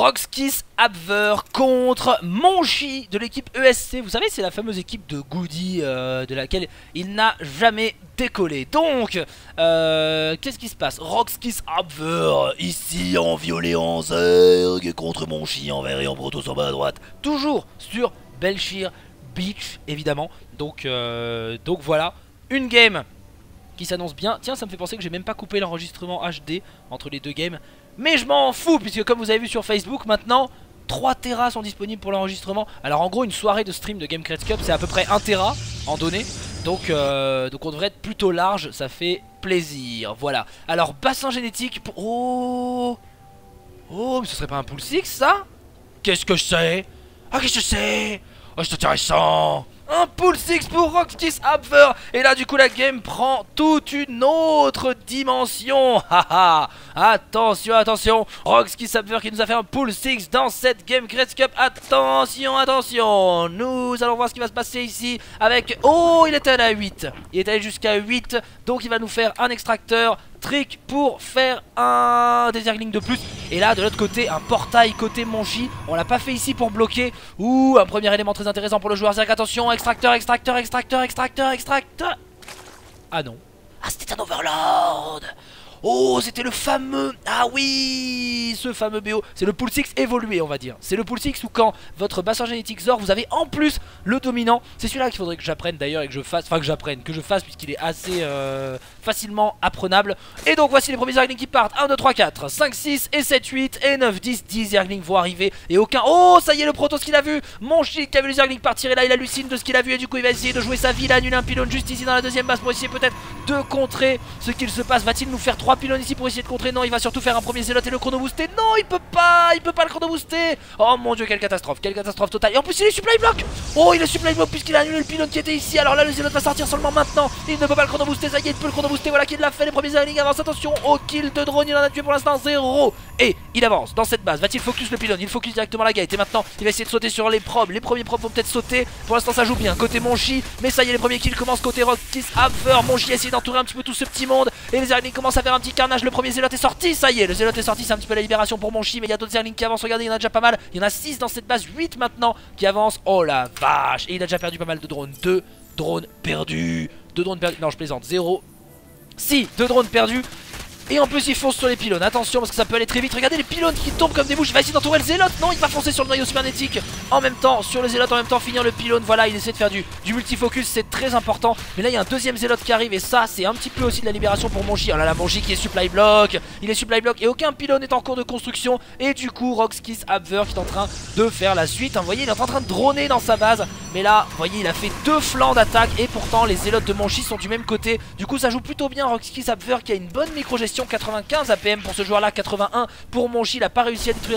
Roxkiss Abwehr contre Monchi de l'équipe ESC. Vous savez, c'est la fameuse équipe de Goody de laquelle il n'a jamais décollé. Donc, qu'est-ce qui se passe? Roxkiss Abwehr ici en violet en zerg contre Monchi en vert et en protos en bas à droite. Toujours sur Belshir Beach, évidemment. Donc voilà, une game qui s'annonce bien. Tiens, ça me fait penser que j'ai même pas coupé l'enregistrement HD entre les deux games. Mais je m'en fous, puisque comme vous avez vu sur Facebook, maintenant 3 Tera sont disponibles pour l'enregistrement. Alors en gros, une soirée de stream de Game Create Cup, c'est à peu près 1 Tera en données. Donc on devrait être plutôt large, ça fait plaisir. Voilà. Alors bassin génétique pour... Oh, mais ce serait pas un pool 6 ça? Qu'est-ce que je sais? Ah, qu'est-ce que je sais? Oh, c'est intéressant. Un pool 6 pour Roxkiss Abwehr. Et là du coup la game prend toute une autre dimension. Haha. Attention, attention. Roxkiss Abwehr qui nous a fait un pool 6 dans cette Game Create Cup. Attention, attention. Nous allons voir ce qui va se passer ici avec... Oh, il était allé à 8. Il est allé jusqu'à 8. Donc il va nous faire un extracteur trick pour faire un Désirgling de plus. Et là de l'autre côté un portail côté Monchi. On l'a pas fait ici pour bloquer. Ouh, un premier élément très intéressant pour le joueur Zerg. Attention, extracteur, extracteur, extracteur, extracteur, extracteur. Ah non. Ah, c'était un Overlord. Oh, c'était le fameux... Ah oui, ce fameux BO. C'est le pool 6 évolué, on va dire. C'est le pool 6 où quand votre bassin génétique Zor, vous avez en plus le dominant. C'est celui-là qu'il faudrait que j'apprenne d'ailleurs et que je fasse. Enfin, que je fasse puisqu'il est assez facilement apprenable. Et donc, voici les premiers Zerglings qui partent. 1, 2, 3, 4, 5, 6 et 7, 8 et 9, 10. 10 Zerglings vont arriver. Et aucun... Oh, ça y est, le Protoss qu'il a vu. Monchi qui a vu les Zerglings partir. Et là, il hallucine de ce qu'il a vu. Et du coup, il va essayer de jouer sa vie. Il annule un pylône juste ici dans la deuxième base pour essayer peut-être de contrer ce qu'il se passe. Va-t-il nous faire 3 pylônes ici pour essayer de contrer? Non, il va surtout faire un premier zélote et le chrono booster. Non, il peut pas le chrono booster. Oh mon dieu, quelle catastrophe totale. Et en plus il est supply block. Oh, il est supply block puisqu'il a annulé le pylône qui était ici. Alors là le zélote va sortir seulement maintenant. Il ne peut pas le chrono booster, ça y est, il peut le chrono booster. Voilà qu'il l'a fait, les premiers zerglings avancent. Attention au kill de drone, il en a tué pour l'instant 0. Et il avance dans cette base, va-t-il focus le pylône? Il focus directement la gate. Et maintenant il va essayer de sauter sur les probes. Les premiers probes vont peut-être sauter. Pour l'instant ça joue bien côté Monchi. Mais ça y est, les premiers kills commencent côté Roxkiss Abwehr. Monchi essaie d'entourer un petit peu tout ce petit monde. Et les zerglings commencent à faire un petit carnage. Le premier zélote est sorti, ça y est, le zélote est sorti, c'est un petit peu la libération pour Monchi. Mais il y a d'autres zerglings qui avancent, regardez, il y en a déjà pas mal. Il y en a 6 dans cette base, 8 maintenant qui avancent. Oh la vache. Et il a déjà perdu pas mal de drones. 2 drones perdus. 2 drones perdus, non je plaisante, 0. Si, 2 drones perdus. Et en plus il fonce sur les pylônes, attention parce que ça peut aller très vite. Regardez les pylônes qui tombent comme des mouches. Il va essayer d'entourer le zélote, non, il va foncer sur le noyau cybernétique en même temps, sur le zélote en même temps, finir le pylône. Voilà, il essaie de faire du multifocus, c'est très important. Mais là il y a un deuxième zélote qui arrive et ça c'est un petit peu aussi de la libération pour Monchi. Oh là là, Monchi qui est supply block, il est supply block et aucun pylône n'est en cours de construction. Et du coup Roxkiss Abwehr qui est en train de faire la suite, vous voyez il est en train de droner dans sa base. Mais là, vous voyez il a fait 2 flancs d'attaque et pourtant les zélotes de Monchi sont du même côté. Du coup ça joue plutôt bien Roxkiss Abwehr qui a une bonne micro-gestion, 95 APM pour ce joueur là, 81 pour Monchi. Il n'a pas réussi à détruire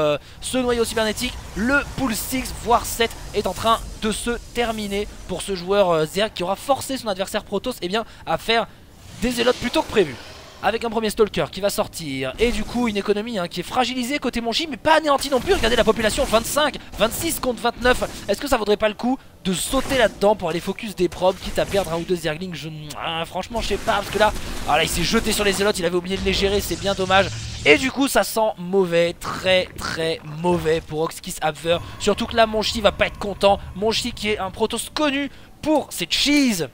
ce noyau cybernétique. Le pool 6 voire 7 est en train de se terminer pour ce joueur Zerg qui aura forcé son adversaire Protoss à faire des zélotes plutôt que prévu. Avec un premier stalker qui va sortir. Et du coup une économie qui est fragilisée côté Monchi, mais pas anéantie non plus. Regardez la population, 25, 26 contre 29. Est-ce que ça vaudrait pas le coup de sauter là-dedans pour aller focus des probes, quitte à perdre un ou deux zerglings? Franchement je sais pas, parce que là, là il s'est jeté sur les zélotes, il avait oublié de les gérer, c'est bien dommage. Et du coup ça sent mauvais, très très mauvais pour Roxkiss Abwehr. Surtout que là Monchi va pas être content. Monchi qui est un Protoss connu pour ses cheese,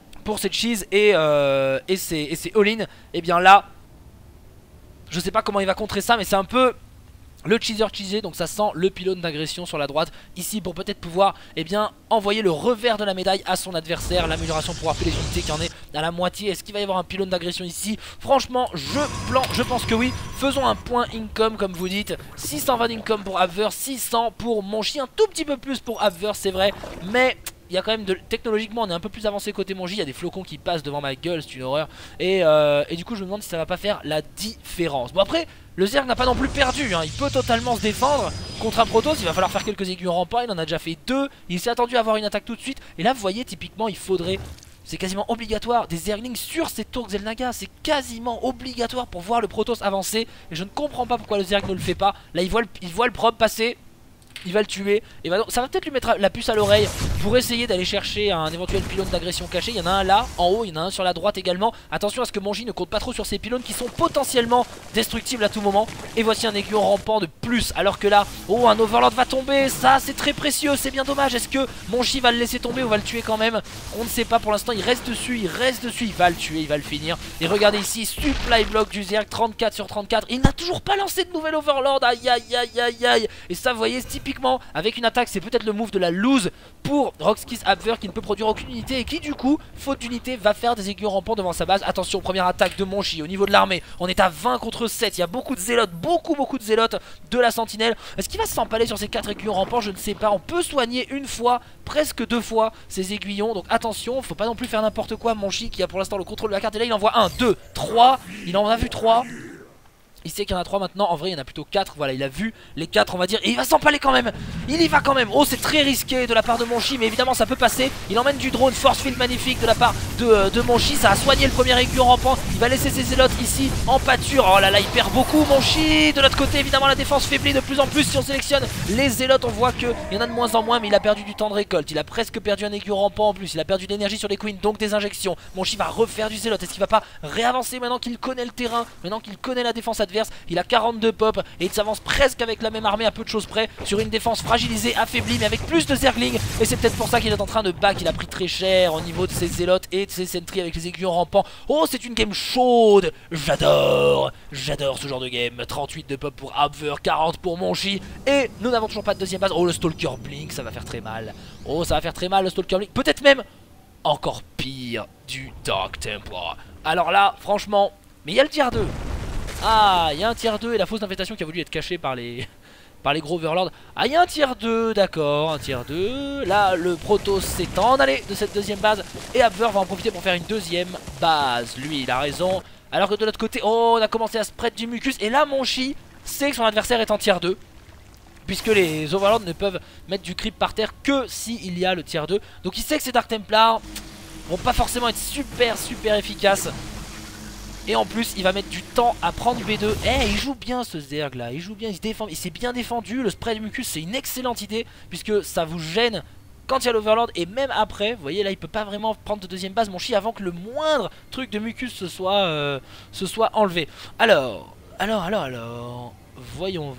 et c'est all-in. Et bien là, je sais pas comment il va contrer ça, mais c'est un peu le cheeser cheesé. Donc ça sent le pylône d'agression sur la droite ici pour peut-être pouvoir envoyer le revers de la médaille à son adversaire. L'amélioration pour appeler les unités qui en est à la moitié. Est-ce qu'il va y avoir un pylône d'agression ici? Franchement je pense que oui. Faisons un point income comme vous dites. 620 d'income pour Abwehr, 600 pour Monchi. Un tout petit peu plus pour Abwehr c'est vrai, mais il y a quand même technologiquement on est un peu plus avancé côté Monchi. Il y a des flocons qui passent devant ma gueule, c'est une horreur. Et du coup je me demande si ça va pas faire la différence. Bon après le Zerg n'a pas non plus perdu, il peut totalement se défendre contre un Protoss. Il va falloir faire quelques aiguilles en rempart, il en a déjà fait 2. Il s'est attendu à avoir une attaque tout de suite. Et là vous voyez typiquement il faudrait, c'est quasiment obligatoire, des Zerglings sur ces tours Xel'Naga. C'est quasiment obligatoire pour voir le Protoss avancer. Et je ne comprends pas pourquoi le Zerg ne le fait pas. Là il voit le probe passer. Il va le tuer, et ça va peut-être lui mettre la puce à l'oreille pour essayer d'aller chercher un éventuel pylône d'agression caché. Il y en a un là, en haut, il y en a un sur la droite également. Attention à ce que Monji ne compte pas trop sur ces pylônes qui sont potentiellement destructibles à tout moment. Et voici un aiguillon rampant de plus, alors que là, oh, un Overlord va tomber. Ça c'est très précieux, c'est bien dommage. Est-ce que Monji va le laisser tomber ou va le tuer quand même? On ne sait pas pour l'instant, il reste dessus, il va le tuer, il va le finir. Et regardez ici, supply block du Zerg, 34 sur 34. Il n'a toujours pas lancé de nouvel Overlord, aïe aïe aïe aïe aïe. Et ça vous voyez, typiquement avec une attaque, c'est peut-être le move de la lose pour Roxkiss Abwehr qui ne peut produire aucune unité et qui du coup, faute d'unité, va faire des aiguillons rampants devant sa base. Attention, première attaque de Monji au niveau de l'armée. On est à 20 contre 7, il y a beaucoup de zélotes, beaucoup de zélotes de la sentinelle. Est-ce qu'il va s'empaler sur ces 4 aiguillons rampants? Je ne sais pas, on peut soigner une fois, presque 2 fois ces aiguillons. Donc attention, faut pas non plus faire n'importe quoi. Monji qui a pour l'instant le contrôle de la carte et là il envoie 1, 2, 3, il en a vu 3. Il sait qu'il y en a 3 maintenant, en vrai il y en a plutôt 4, voilà il a vu les 4 on va dire. Et il va s'empaler quand même, il y va quand même. Oh c'est très risqué de la part de Monji, mais évidemment ça peut passer. Il emmène du drone, force field magnifique de la part de Monji. Ça a soigné le premier aiguillon rampant, il va laisser ses zélotes ici en pâture. Oh là là il perd beaucoup Monji. De l'autre côté évidemment la défense faiblit de plus en plus. Si on sélectionne les zélotes on voit qu'il y en a de moins en moins, mais il a perdu du temps de récolte. Il a presque perdu un aiguillon rampant en plus, il a perdu de l'énergie sur les queens, donc des injections. Monji va refaire du zélote, est-ce qu'il va pas réavancer maintenant qu'il connaît le terrain, maintenant qu'il connaît la défense adverse? Il a 42 pop et il s'avance presque avec la même armée à peu de choses près sur une défense fragilisée, affaiblie, mais avec plus de zerglings. Et c'est peut-être pour ça qu'il est en train de back. Il a pris très cher au niveau de ses zélotes et de ses sentries avec les aiguillons rampants. Oh c'est une game chaude, j'adore ce genre de game. 38 de pop pour Abwehr, 40 pour Monji. Et nous n'avons toujours pas de deuxième base. Oh le Stalker Blink, ça va faire très mal. Oh ça va faire très mal le Stalker Blink. Peut-être même encore pire du Dark Templar. Alors là franchement, mais il y a le tier 2. Ah, il y a un tier 2 et la fausse infestation qui a voulu être cachée par les gros overlords. Ah, il y a un tier 2, d'accord, un tier 2. Là, le Protoss s'est en allé de cette deuxième base et Abwehr va en profiter pour faire une deuxième base. Lui, il a raison. Alors que de l'autre côté, oh, on a commencé à spread du mucus. Et là, Monji sait que son adversaire est en tier 2. Puisque les overlords ne peuvent mettre du creep par terre que s'il y a le tier 2. Donc il sait que ces Dark Templars vont pas forcément être super efficaces. Et en plus il va mettre du temps à prendre B2. Eh il joue bien ce Zerg là, il joue bien, il se défend, il s'est bien défendu. Le spray du mucus c'est une excellente idée, puisque ça vous gêne quand il y a l'overlord. Et même après, vous voyez là il peut pas vraiment prendre de deuxième base Monji avant que le moindre truc de mucus se soit enlevé. Alors, voyons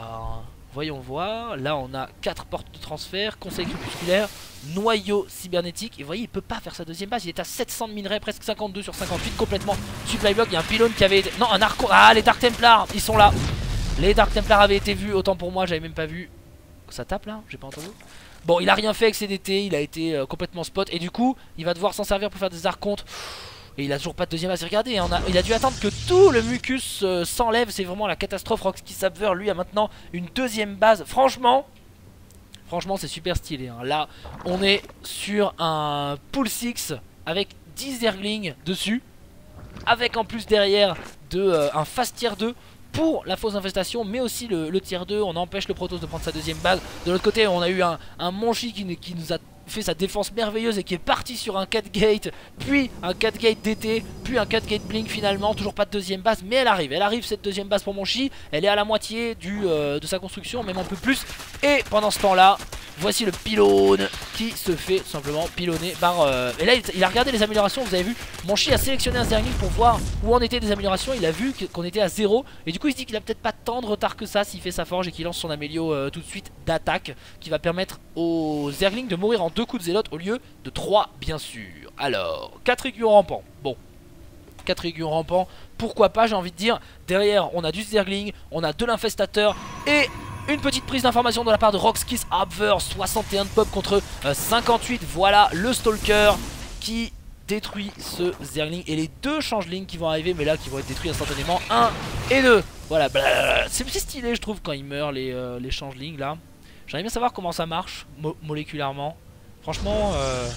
voir, là on a 4 portes de transfert, conseil crépusculaire, noyau cybernétique. Et vous voyez il peut pas faire sa deuxième base, il est à 700 de minerais, presque 52 sur 58, complètement supply block. Il y a un pylône qui avait été... Non un arco... Ah les Dark Templars, ils sont là. Les Dark Templars avaient été vus, autant pour moi j'avais même pas vu. Ça tape là, j'ai pas entendu. Bon il a rien fait avec ses DT, il a été complètement spot. Et du coup il va devoir s'en servir pour faire des archontes. Et il a toujours pas de deuxième base. Regardez, il a dû attendre que tout le mucus s'enlève. C'est vraiment la catastrophe. Roxkiss Abwehr lui a maintenant une deuxième base. Franchement c'est super stylé hein. Là on est sur un pool 6 avec 10 zerglings dessus, avec en plus derrière un fast tier 2 pour la fausse infestation, mais aussi le tier 2. On empêche le Protoss de prendre sa deuxième base. De l'autre côté on a eu un Monji qui nous a fait sa défense merveilleuse et qui est parti sur un 4 gate, puis un 4 gate DT, puis un 4 gate blink finalement. Toujours pas de deuxième base, mais elle arrive cette deuxième base pour Monji. Elle est à la moitié de sa construction, même un peu plus. Et pendant ce temps là, voici le pylône qui se fait simplement pylonner par... Et là il a regardé les améliorations, vous avez vu, Monji a sélectionné un Zergling pour voir où en étaient des améliorations. Il a vu qu'on était à 0 et du coup il se dit qu'il a peut-être pas tant de retard que ça s'il fait sa forge et qu'il lance son amélio tout de suite d'attaque, qui va permettre aux Zerglings de mourir en 2 coups de zélote au lieu de 3 bien sûr. Alors 4 aiguillons rampants, bon 4 aiguillons rampants, pourquoi pas, j'ai envie de dire. Derrière on a du Zergling, on a de l'infestateur et une petite prise d'information de la part de Roxkiss Abwehr. 61 de pop contre 58. Voilà le Stalker qui détruit ce Zergling. Et les 2 changelings qui vont arriver, mais là qui vont être détruits instantanément, 1 et 2. Voilà, c'est stylé je trouve quand ils meurent les changelings là. J'aimerais bien savoir comment ça marche moléculairement. Franchement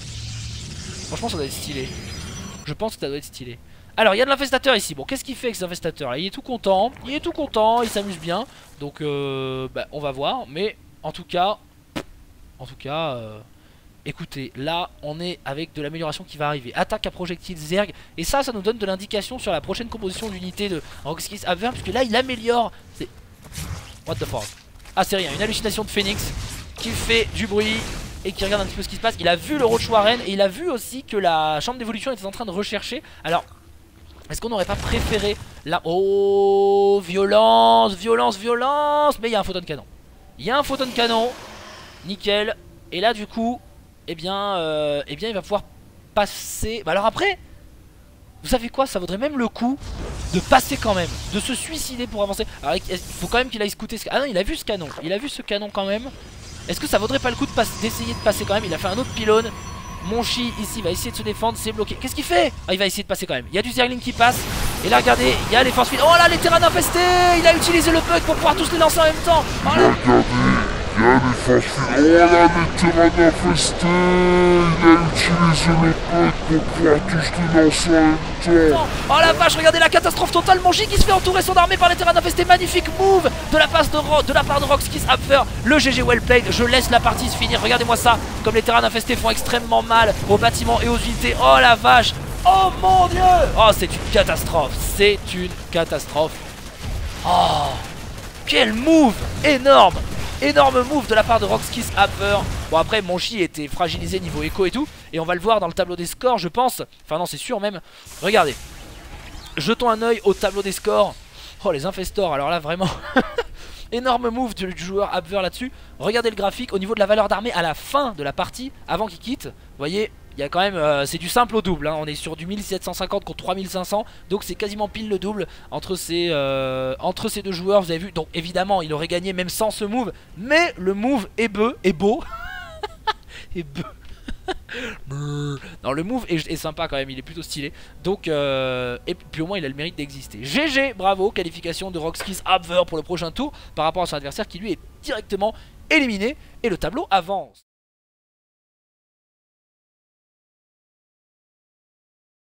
ça doit être stylé. Je pense que ça doit être stylé. Alors il y a de l'infestateur ici. Bon qu'est-ce qu'il fait avec cet infestateur là? Il est tout content, il s'amuse bien. Donc on va voir. Mais en tout cas écoutez, là on est avec de l'amélioration qui va arriver. Attaque à projectile Zerg. Et ça nous donne de l'indication sur la prochaine composition d'unité de Roxkiss Abwehr, puisque là il améliore. What the fuck? Ah c'est rien, une hallucination de Phoenix qui fait du bruit et qui regarde un petit peu ce qui se passe. Il a vu le Roach Warren et il a vu aussi que la chambre d'évolution était en train de rechercher. Alors, est-ce qu'on n'aurait pas préféré la... Oh, violence, violence, violence. Mais il y a un photon canon. Il y a un photon canon. Nickel. Et là du coup, eh bien il va pouvoir passer. Bah alors après, vous savez quoi, ça vaudrait même le coup de passer quand même, de se suicider pour avancer. Alors il faut quand même qu'il aille scouter ce... Ah non, il a vu ce canon, il a vu ce canon quand même. Est-ce que ça vaudrait pas le coup d'essayer de passer quand même? Il a fait un autre pylône. Monchi ici va essayer de se défendre, c'est bloqué. Qu'est-ce qu'il fait? Ah, il va essayer de passer quand même. Il y a du Zergling qui passe. Et là regardez, il y a les forces files. Oh là, les terrains infestés. Il a utilisé le bug pour pouvoir tous les lancer en même temps. Oh là. Il y a les forces files. Oh là, les terrains infestés. Il a utilisé le bug pour pouvoir tous les lancer en même temps. Oh la vache, regardez la catastrophe totale. Monchi qui se fait entourer son armée par les terrains infestés. Magnifique move de la part de Roxkiss Apfer. Le GG well played. Je laisse la partie se finir. Regardez-moi ça. Comme les terrains infestés font extrêmement mal aux bâtiments et aux unités. Oh la vache. Oh mon dieu. Oh, c'est une catastrophe. C'est une catastrophe. Oh, quel move énorme. Énorme move de la part de Roxkiss Apfer. Bon après Monchi était fragilisé niveau écho et tout. Et on va le voir dans le tableau des scores je pense. Enfin non c'est sûr même. Regardez. Jetons un oeil au tableau des scores. Oh les infestors alors là vraiment. Énorme move du joueur Apfer là-dessus. Regardez le graphique au niveau de la valeur d'armée à la fin de la partie. Avant qu'il quitte. Vous voyez. Il y a quand même, c'est du simple au double hein. On est sur du 1750 contre 3500. Donc c'est quasiment pile le double entre ces deux joueurs. Vous avez vu, donc évidemment il aurait gagné même sans ce move. Mais le move est beau. Est beau. Non le move est sympa quand même. Il est plutôt stylé. Donc et puis au moins il a le mérite d'exister. GG, bravo, qualification de Roxkiss Apfer pour le prochain tour. Par rapport à son adversaire qui lui est directement éliminé. Et le tableau avance.